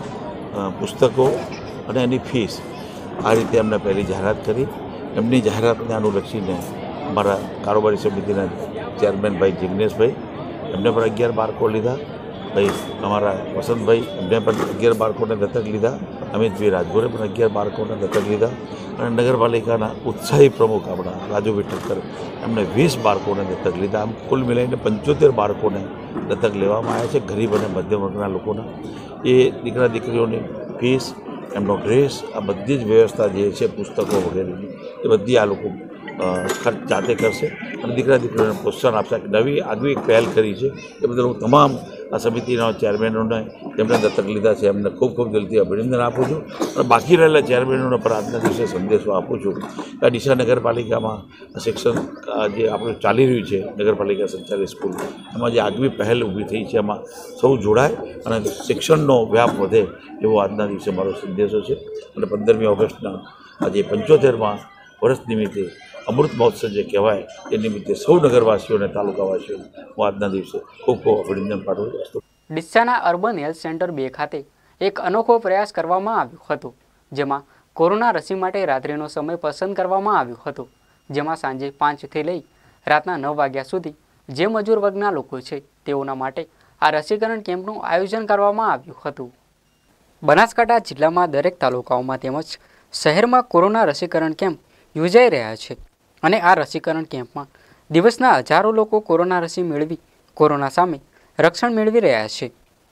પુસ્તકો અને એની ફીસ આ રીતે એમને પહેલી જાહેરાત કરી. એમની જાહેરાતને અનુલક્ષીને અમારા કારોબારી સમિતિના ચેરમેન ભાઈ જિગ્નેશભાઈ એમને પણ અગિયાર બાળકો લીધા. ભાઈ અમારા વસંતભાઈ એમને પણ અગિયાર બાળકોને દત્તક લીધા. અમિતભાઈ રાજગોરે પણ અગિયાર બાળકોને દત્તક લીધા. અને નગરપાલિકાના ઉત્સાહી પ્રમુખ આપણા રાજુભાઈ ઠક્કર એમને વીસ બાળકોને દત્તક લીધા. આમ કુલ મિલાઈને પંચોતેર બાળકોને દત્તક લેવામાં આવ્યા છે, ગરીબ અને મધ્યમ વર્ગના લોકોના. એ દીકરા દીકરીઓની ફીસ, એમનો ડ્રેસ, આ બધી જ વ્યવસ્થા જે છે પુસ્તકો વગેરેની એ બધી આ લોકો ખર્ચ જાતે કરશે અને દીકરા દીકરીઓને પ્રોત્સાહન આપશે. નવી આગવી એક પહેલ કરી છે એ બદલ હું તમામ આ સમિતિના ચેરમેનોને જેમણે દત્તક લીધા છે એમને ખૂબ ખૂબ દિલથી અભિનંદન આપું છું અને બાકી રહેલા ચેરમેનોને પણ આજના દિવસે સંદેશો આપું છું કે આ ડીસા નગરપાલિકામાં શિક્ષણ જે આપણું ચાલી રહ્યું છે નગરપાલિકા સંચાલિત સ્કૂલ, એમાં જે આગવી પહેલ ઊભી થઈ છે એમાં સૌ જોડાય અને શિક્ષણનો વ્યાપ વધે એવો આજના દિવસે મારો સંદેશો છે. અને પંદરમી ઓગસ્ટના આજે પંચોતેરમાં વર્ષ નિમિત્તે અમૃત મહોત્સવ જે કહેવાય એ નિમિત્તે સૌ નગરવાસીઓ અને તાલુકાવાસીઓને હું આજના દિવસે ખૂબ ખૂબ અભિનંદન પાઠવું છું. ડીસાના અર્બન હેલ્થ સેન્ટર બે ખાતે એક અનોખો પ્રયાસ કરવામાં આવ્યો હતો, જેમાં કોરોના રસી માટે રાત્રિનો સમય પસંદ કરવામાં આવ્યો હતો, જેમાં સાંજે પાંચથી લઈ રાતના નવ વાગ્યા સુધી જે મજૂર વર્ગના લોકો છે તેઓના માટે આ રસીકરણ કેમ્પનું આયોજન કરવામાં આવ્યું હતું. બનાસકાંઠા જિલ્લામાં દરેક તાલુકાઓમાં તેમજ શહેરમાં કોરોના રસીકરણ કેમ્પ યોજાઈ રહ્યા છે અને આ રસીકરણ કેમ્પમાં દિવસના હજારો લોકો કોરોના રસી મેળવી કોરોના સામે રક્ષણ મેળવી રહ્યા છે.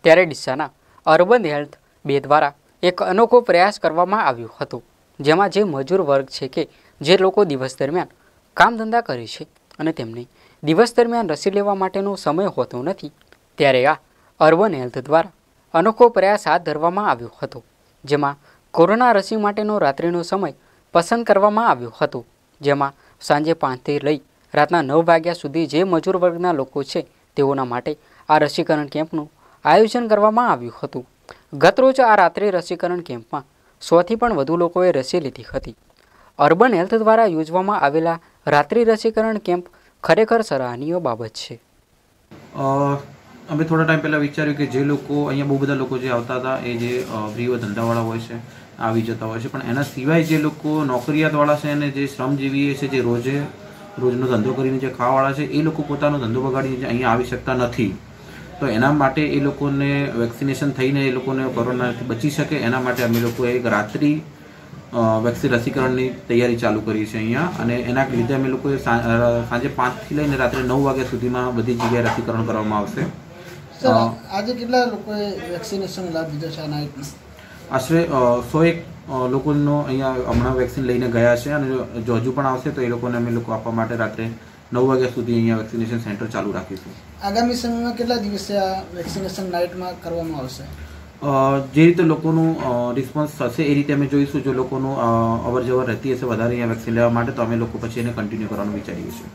ત્યારે ડીસાના અર્બન હેલ્થ બે દ્વારા એક અનોખો પ્રયાસ કરવામાં આવ્યો હતો, જેમાં જે મજૂર વર્ગ છે કે જે લોકો દિવસ દરમિયાન કામ ધંધા કરે છે અને તેમને દિવસ દરમિયાન રસી લેવા માટેનો સમય હોતો નથી, ત્યારે આ અર્બન હેલ્થ દ્વારા અનોખો પ્રયાસ હાથ ધરવામાં આવ્યો હતો, જેમાં કોરોના રસી માટેનો રાત્રિનો સમય પસંદ કરવામાં આવ્યો હતો, જેમાં સાંજે પાંચથી લઈ રાતના નવ વાગ્યા સુધી જે મજૂર વર્ગના લોકો છે તેઓના માટે આ રસીકરણ કેમ્પનું આયોજન કરવામાં આવ્યું હતું. ગતરોજ આ રાત્રિ રસીકરણ કેમ્પમાં સોથી પણ વધુ લોકોએ રસી લીધી હતી. અર્બન હેલ્થ દ્વારા યોજવામાં આવેલા રાત્રિ રસીકરણ કેમ્પ ખરેખર સરાહનીય બાબત છે. અમે થોડા ટાઈમ પહેલાં વિચાર્યું કે જે લોકો અહીંયા બહુ બધા લોકો જે આવતા હતા એ જે ગૃહ ધંધાવાળા હોય છે આવી જતા હોય છે, પણ એના સિવાય જે લોકો નોકરિયાતવાળા છે અને જે શ્રમજીવી છે જે રોજે રોજનો ધંધો કરીને જે ખાવાવાળા છે એ લોકો પોતાનો ધંધો બગાડીને અહીંયા આવી શકતા નથી. તો એના માટે એ લોકોને વેક્સિનેશન થઈને એ લોકોને કોરોનાથી બચી શકે એના માટે અમે લોકોએ એક રાત્રિ વેક્સિન રસીકરણની તૈયારી ચાલુ કરી છે અહીંયા, અને એના લીધે અમે લોકોએ સાંજે પાંચથી લઈને રાત્રે નવ વાગ્યા સુધીમાં બધી જગ્યાએ રસીકરણ કરવામાં આવશે. આજે કેટલા લોકોએ વેક્સિનેશન લાભ લીધો છે? આશરે સો એક લોકોનો અહીંયા હમણાં વેક્સિન લઈને ગયા છે, અને જો હજુ પણ આવશે તો એ લોકોને અમે લોકો આપવા માટે રાત્રે નવ વાગ્યા સુધી અહીંયા વેક્સિનેશન સેન્ટર ચાલુ રાખીશું. આગામી સમયમાં કેટલા દિવસે આ વેક્સિનેશન નાઇટમાં કરવામાં આવશે? જે રીતે લોકોનું રિસ્પોન્સ થશે એ રીતે અમે જોઈશું. જો લોકોનું અવર જવર રહેતી હશે વધારે અહીંયા વેક્સિન લેવા માટે તો અમે લોકો પછી એને કન્ટિન્યુ કરવાનું વિચારીએ છીએ.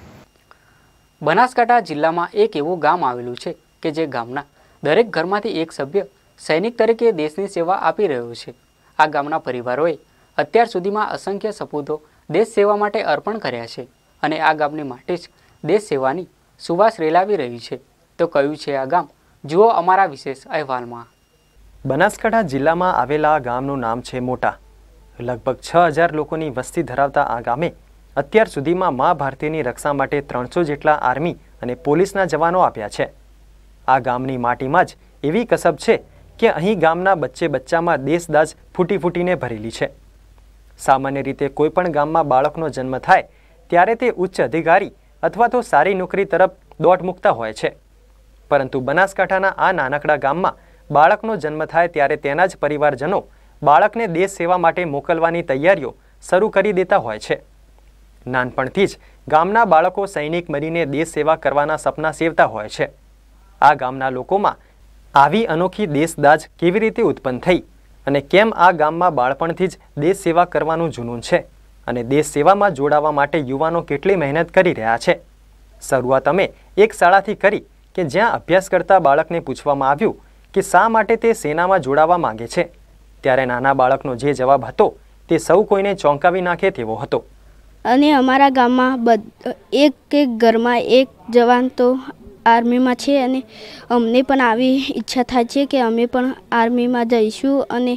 બનાસકાંઠા જિલ્લામાં એક એવું ગામ આવેલું છે કે જે ગામના દરેક ઘરમાંથી એક સભ્ય સૈનિક તરીકે દેશની સેવા આપી રહ્યો છે. આ ગામના પરિવારોએ અત્યાર સુધીમાં અસંખ્ય સપૂતો દેશ સેવા માટે અર્પણ કર્યા છે, અને આ ગામની માટે જ દેશ સેવાની સુવાસ રેલાવી રહી છે. તો કયું છે આ ગામ? જુઓ અમારા વિશેષ અહેવાલમાં. બનાસકાંઠા જિલ્લામાં આવેલા આ ગામનું નામ છે મોટા. લગભગ છ હજાર લોકોની વસ્તી ધરાવતા આ ગામે અત્યાર સુધીમાં મા ભારતીની રક્ષા માટે ત્રણસો જેટલા આર્મી અને પોલીસના જવાનો આપ્યા છે. આ ગામની માટીમાં જ એવી કસબ છે કે અહીં ગામના બચ્ચે બચ્ચામાં દેશદાજ ફૂટી ફૂટીને ભરેલી છે. સામાન્ય રીતે કોઈપણ ગામમાં બાળકનો જન્મ થાય ત્યારે તે ઉચ્ચ અધિકારી અથવા તો સારી નોકરી તરફ દોટ મૂકતા હોય છે, પરંતુ બનાસકાંઠાના આ નાનકડા ગામમાં બાળકનો જન્મ થાય ત્યારે તેના જ પરિવારજનો બાળકને દેશ સેવા માટે મોકલવાની તૈયારીઓ શરૂ કરી દેતા હોય છે. નાનપણથી જ ગામના બાળકો સૈનિક બનીને દેશ સેવા કરવાના સપના સેવતા હોય છે. આ ગામના લોકોમાં આવી અનોખી દેશદાજ કેવી રીતે ઉત્પન્ન થઈ અને કેમ આ ગામમાં બાળપણથી જ દેશ સેવા કરવાનું જુનૂન છે અને દેશ સેવામાં જોડાવા માટે યુવાનો કેટલી મહેનત કરી રહ્યા છે? શરૂઆત અમે એક શાળાથી કરી કે જ્યાં અભ્યાસ કરતા બાળકને પૂછવામાં આવ્યું કે શા માટે તે સેનામાં જોડાવા માંગે છે, ત્યારે નાના બાળકનો જે જવાબ હતો તે સૌ કોઈને ચોંકાવી નાખે તેવો હતો. અને અમારા ગામમાં એક એક ઘરમાં એક જવાન તો આર્મીમાં છે, અને અમને પણ આવી ઈચ્છા થાય છે કે અમે પણ આર્મીમાં જઈશું અને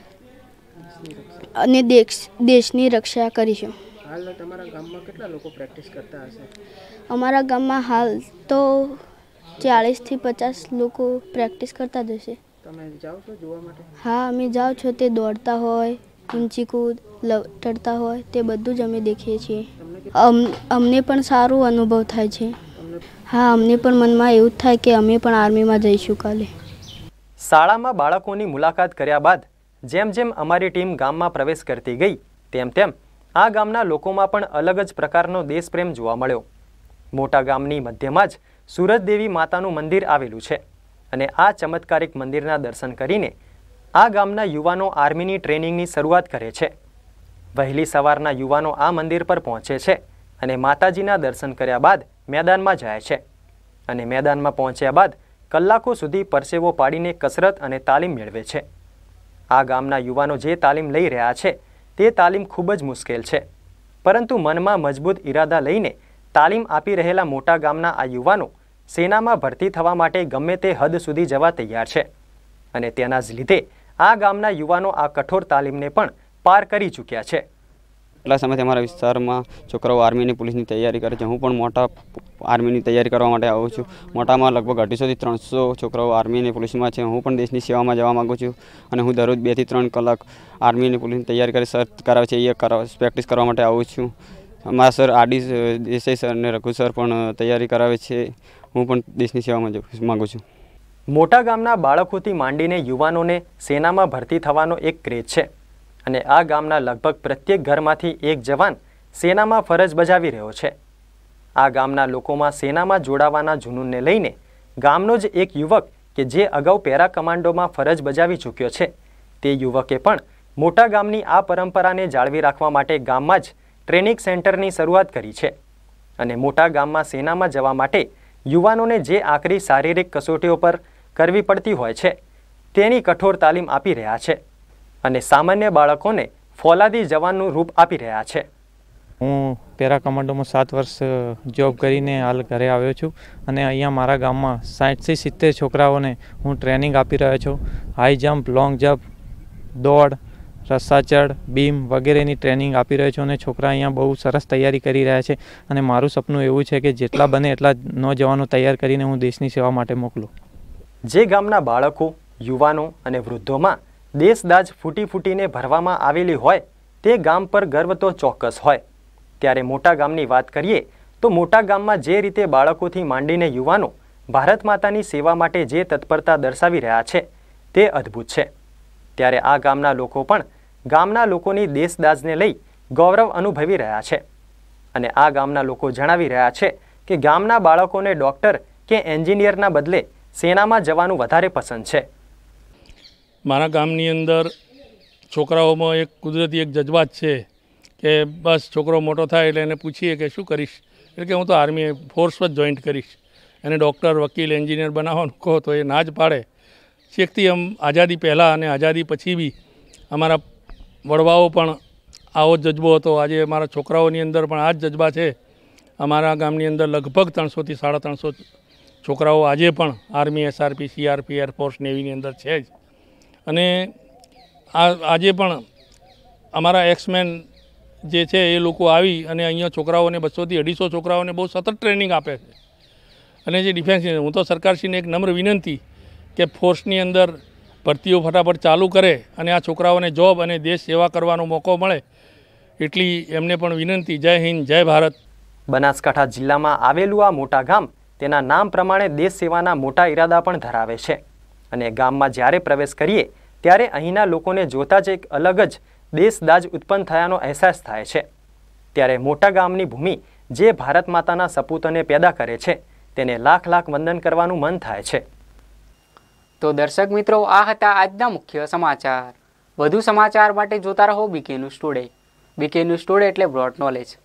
અને દેશ દેશની રક્ષા કરીશું. હાલ તમારા ગામમાં કેટલા લોકો પ્રેક્ટિસ કરતા હશે? અમારા ગામમાં હાલ તો ચાલીસથી પચાસ લોકો પ્રેક્ટિસ કરતા જ હશે. તમે જાઓ છો જોવા માટે? હા, અમે જાઓ છો. તે દોડતા હોય, ઊંચી કૂદ, લટડતા હોય, તે બધું જ અમે દેખીએ છીએ. અમને પણ સારો અનુભવ થાય છે. હા, અમને પણ મનમાં એવું થાય કે અમે પણ આર્મીમાં જઈશું કાલે. શાળામાં બાળકોની મુલાકાત કર્યા બાદ જેમ જેમ અમારી ટીમ ગામમાં પ્રવેશ કરતી ગઈ તેમ તેમ આ ગામના લોકોમાં પણ અલગ જ પ્રકારનો દેશપ્રેમ જોવા મળ્યો. મોટા ગામની મધ્યમાં જ સુરત દેવી માતાનું મંદિર આવેલું છે, અને આ ચમત્કારિક મંદિરના દર્શન કરીને આ ગામના યુવાનો આર્મીની ટ્રેનિંગની શરૂઆત કરે છે. વહેલી સવારના યુવાનો આ મંદિર પર પહોંચે છે અને માતાજીના દર્શન કર્યા બાદ મેદાનમાં જાય છે, અને મેદાનમાં પહોંચ્યા બાદ કલાકો સુધી પરસેવો પાડીને કસરત અને તાલીમ મેળવે છે. આ ગામના યુવાનો જે તાલીમ લઈ રહ્યા છે તે તાલીમ ખૂબ જ મુશ્કેલ છે, પરંતુ મનમાં મજબૂત ઈરાદા લઈને તાલીમ આપી રહેલા મોટા ગામના આ યુવાનો સેનામાં ભરતી થવા માટે ગમે તે હદ સુધી જવા તૈયાર છે, અને તેના જ લીધે આ ગામના યુવાનો આ કઠોર તાલીમને પણ પાર કરી ચૂક્યા છે. એટલા સમયથી અમારા વિસ્તારમાં છોકરાઓ આર્મીની પોલીસની તૈયારી કરે છે. હું પણ મોટા આર્મીની તૈયારી કરવા માટે આવું છું. મોટામાં લગભગ અઢીસોથી ત્રણસો છોકરાઓ આર્મીની પોલીસમાં છે. હું પણ દેશની સેવામાં જવા માગું છું, અને હું દરરોજ બેથી ત્રણ કલાક આર્મીની પોલીસની તૈયારી કરી સર કરાવે છે એ પ્રેક્ટિસ કરવા માટે આવું છું. અમારા sir R D Desai sir અને રઘુ સર પણ તૈયારી કરાવે છે. હું પણ દેશની સેવામાં જવા માગું છું. મોટા ગામના બાળકોથી માંડીને યુવાનોને સેનામાં ભરતી થવાનો એક ક્રેઝ છે અને આ ગામના લગભગ પ્રત્યેક ઘરમાંથી એક જવાન સેનામાં ફરજ બજાવી રહ્યો છે. આ ગામના લોકોમાં સેનામાં જોડાવાના જુનૂનને લઈને ગામનો જ એક યુવક કે જે અગાઉ પેરા કમાન્ડોમાં ફરજ બજાવી ચૂક્યો છે તે યુવકે પણ મોટા ગામની આ પરંપરાને જાળવી રાખવા માટે ગામમાં જ ટ્રેનિંગ સેન્ટરની શરૂઆત કરી છે અને મોટા ગામમાં સેનામાં જવા માટે યુવાનોને જે આકરી શારીરિક કસોટીઓ પર કરવી પડતી હોય છે તેની કઠોર તાલીમ આપી રહ્યા છે અને સામાન્ય બાળકોને ફોલાદી જવાનનું રૂપ આપી રહ્યા છે. હું પેરા કમાન્ડોમાં સાત વર્ષ જોબ કરીને હાલ ઘરે આવ્યો છું અને અહીંયા મારા ગામમાં સાઠથી સિત્તેર છોકરાઓને હું ટ્રેનિંગ આપી રહ્યો છું. હાઈ જમ્પ, લોંગ જમ્પ, દોડ, રસ્સાચડ, બીમ વગેરેની ટ્રેનિંગ આપી રહ્યો છું અને છોકરા અહીંયા બહુ સરસ તૈયારી કરી રહ્યા છે અને મારું સપનું એવું છે કે જેટલા બને એટલા નોજવાનો તૈયાર કરીને હું દેશની સેવા માટે મોકલું. જે ગામના બાળકો, યુવાનો અને વૃદ્ધોમાં દેશદાજ ફૂટી ફૂટીને ભરવામાં આવેલી હોય તે ગામ પર ગર્વ તો ચોક્કસ હોય. ત્યારે મોટા ગામની વાત કરીએ તો મોટા ગામમાં જે રીતે બાળકોથી માંડીને યુવાનો ભારત માતાની સેવા માટે જે તત્પરતા દર્શાવી રહ્યા છે તે અદ્ભુત છે. ત્યારે આ ગામના લોકો પણ ગામના લોકોની દેશદાજને લઈ ગૌરવ અનુભવી રહ્યા છે અને આ ગામના લોકો જણાવી રહ્યા છે કે ગામના બાળકોને ડૉક્ટર કે એન્જિનિયરના બદલે સેનામાં જવાનું વધારે પસંદ છે. મારા ગામની અંદર છોકરાઓમાં એક કુદરતી એક જજ્બાત છે કે બસ છોકરો મોટો થાય એટલે એને પૂછીએ કે શું કરીશ, એટલે કે હું તો આર્મી ફોર્સમાં જ જોઈન્ટ કરીશ. એને ડૉક્ટર, વકીલ, એન્જિનિયર બનાવવાનું કહો તો એ ના જ પાડે. છેકથી આમ આઝાદી પહેલાં અને આઝાદી પછી બી અમારા વડવાઓ પણ આવો જ જજ્બો હતો. આજે અમારા છોકરાઓની અંદર પણ આ જ જજ્બા છે. અમારા ગામની અંદર લગભગ ત્રણસોથી સાડા ત્રણસો છોકરાઓ આજે પણ આર્મી, એસઆરપી, સીઆરપી, એરફોર્સ, નેવીની અંદર છે જ. અને આ આજે પણ અમારા એક્સમેન જે છે એ લોકો આવી અને અહીંયા છોકરાઓને બસોથી અઢીસો છોકરાઓને બહુ સતત ટ્રેનિંગ આપે છે. અને જે ડિફેન્સ, હું તો સરકારશ્રીને એક નમ્ર વિનંતી કે ફોર્સની અંદર ભરતીઓ ફટાફટ ચાલુ કરે અને આ છોકરાઓને જોબ અને દેશ સેવા કરવાનો મોકો મળે એટલી એમને પણ વિનંતી. જય હિન્દ, જય ભારત. બનાસકાંઠા જિલ્લામાં આવેલું આ મોટા ગામ તેના નામ પ્રમાણે દેશ સેવાના મોટા ઈરાદા પણ ધરાવે છે અને ગામમાં જ્યારે પ્રવેશ કરીએ ત્યારે અહીંના લોકોને જોતા જ એક અલગ જ દેશદાજ ઉત્પન્ન થયાનો અહેસાસ થાય છે. ત્યારે મોટા ગામની ભૂમિ જે ભારત માતાના સપૂતોને પેદા કરે છે તેને લાખ લાખ વંદન કરવાનું મન થાય છે. તો દર્શક મિત્રો, આ હતા આજના મુખ્ય સમાચાર. વધુ સમાચાર માટે જોતા રહો BK news today. BK news today એટલે બ્રોડ નોલેજ.